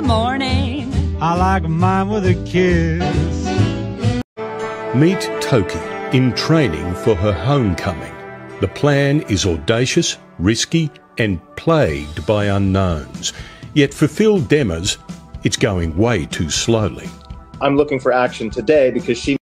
the morning. I like mine with a kiss. Meet Toki in training for her homecoming. The plan is audacious, risky and plagued by unknowns. Yet for Phil Demers, it's going way too slowly. I'm looking for action today because she